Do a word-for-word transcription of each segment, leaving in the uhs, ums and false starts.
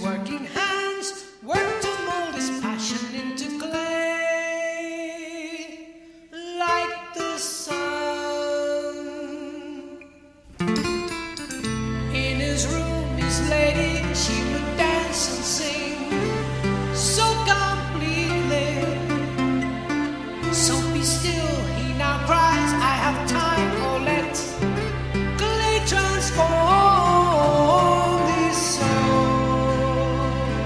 working hands work to mold his passion into clay, like the sun. In his room, his lady, she would dance and sing so completely. So be still, he now cries, I have time, or let clay transform his soul.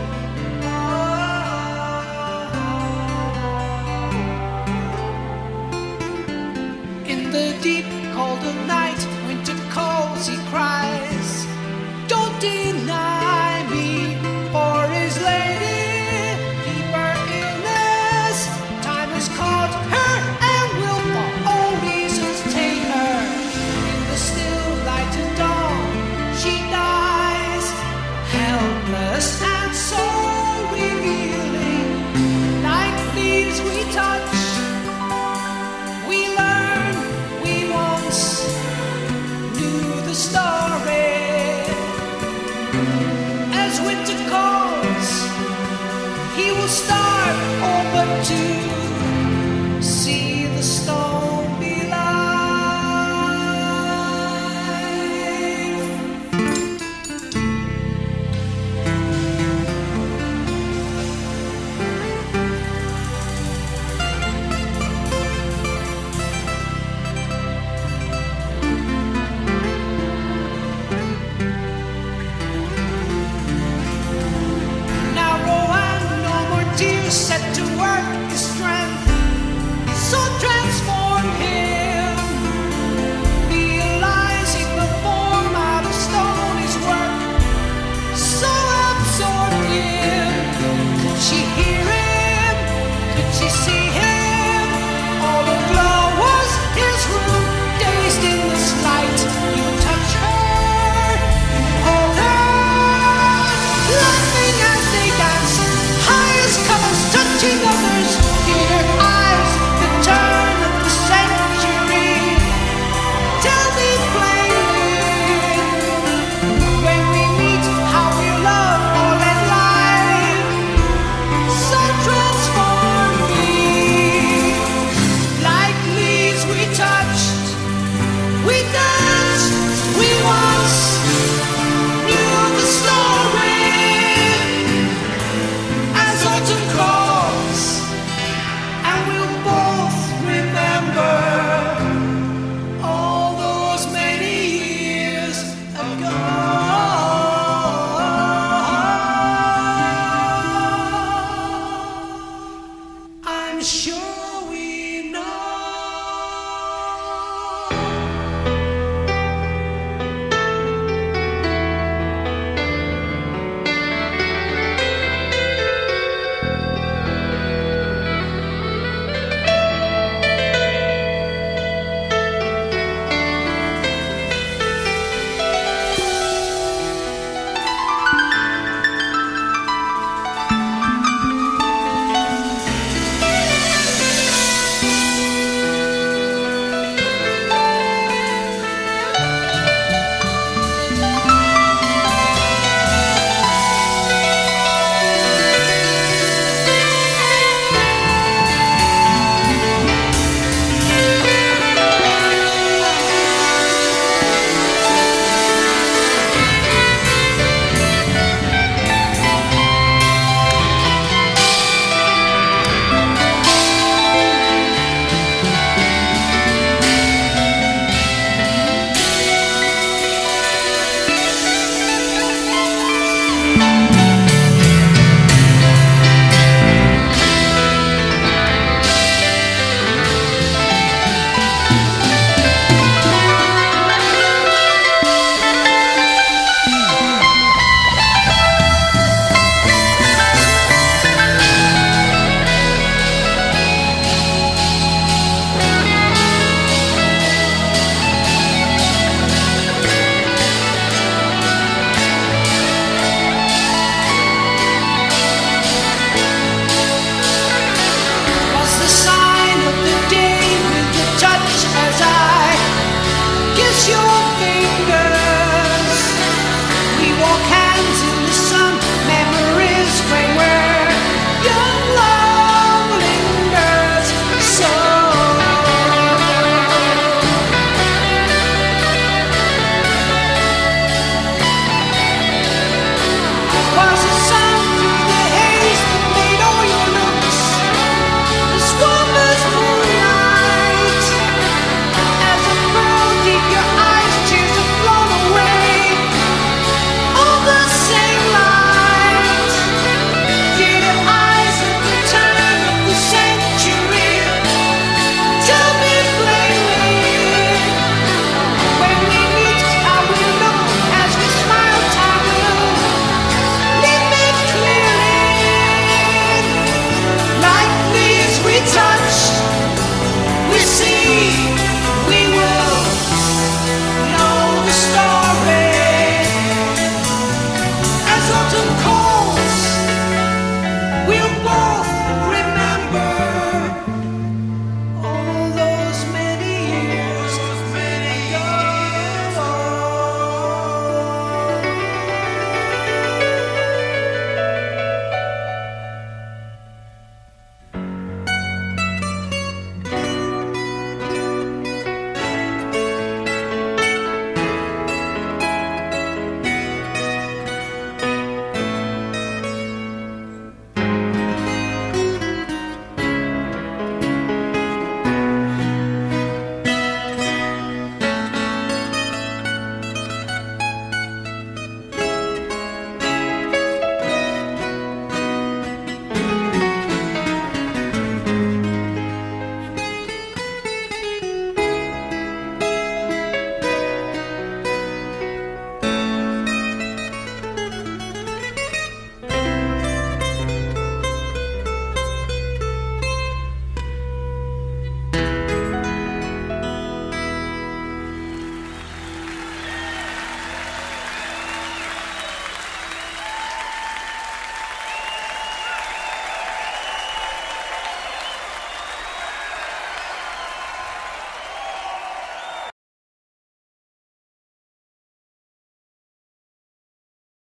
In the deep cold of night, winter calls, he cries, don't deny me, for his lady, keep her illness. Time has caught her and will for all reasons take her. In the still light of dawn, she dies, helpless and so revealing. Like leaves we touch, we learn we once knew the story. As winter calls, he will start all but to